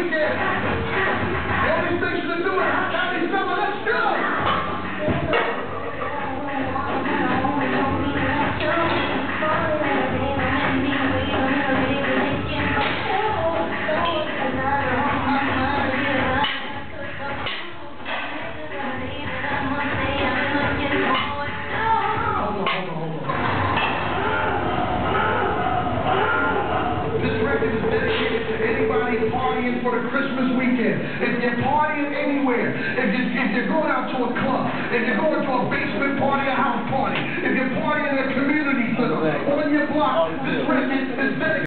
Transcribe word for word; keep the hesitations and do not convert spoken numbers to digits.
weekend. The only thing to do is Chinese summer. Let's go. Partying for the Christmas weekend. If you're partying anywhere, if you're, if you're going out to a club, if you're going to a basement party, a house party, if you're partying in a community center, on your block, this record is dedicated.